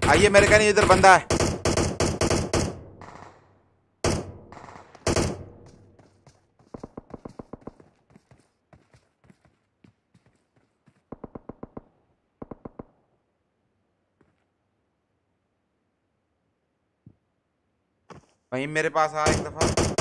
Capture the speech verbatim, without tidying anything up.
आइए मेरे कहने इधर बंदा है। वहीं मेरे पास आ एक दफा।